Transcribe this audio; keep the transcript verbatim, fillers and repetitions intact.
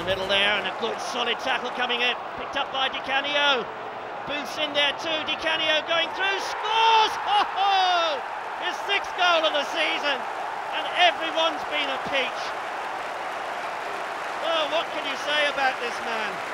the middle there, and a good solid tackle coming in, picked up by Di Canio. Booth's in there too, Di Canio going through, scores! Ho ho! His sixth goal of the season, and everyone's been a peach. Oh, what can you say about this man?